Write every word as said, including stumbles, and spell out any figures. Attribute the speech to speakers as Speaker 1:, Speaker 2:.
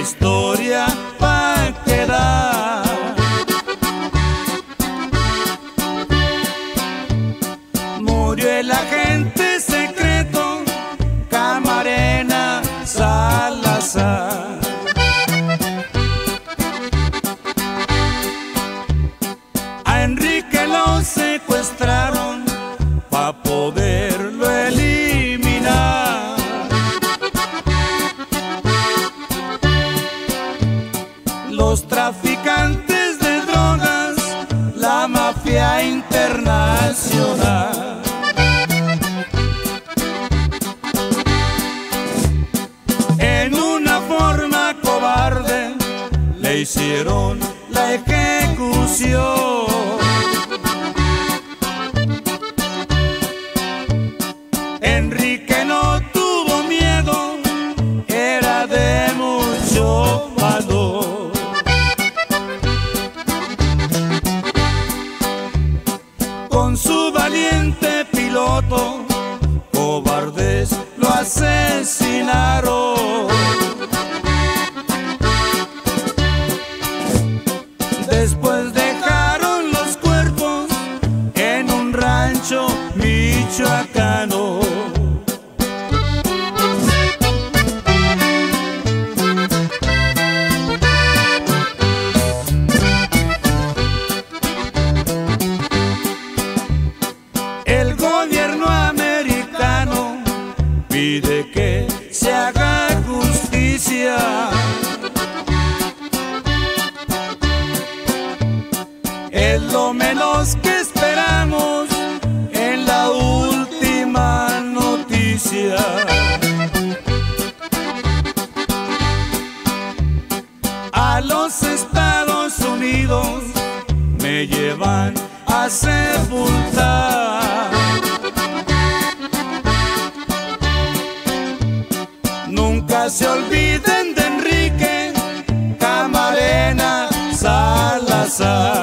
Speaker 1: historia va a quedar. Murió el agente secreto Camarena Salazar. A Enrique lo secuestraron pa' poderlo eliminar. Los traficantes de drogas, la mafia internacional. En una forma cobarde le hicieron la ejecución. Enrique no tuvo miedo, era de mucho valor. Con su valiente piloto, cobardes lo asesinaron. Después dejaron los cuerpos en un rancho michoacano. El gobierno americano pide que se haga justicia. Es lo menos que esperamos en la última noticia. A los Estados Unidos me llevan a sepultar. Nunca se olviden de Enrique Camarena Salazar.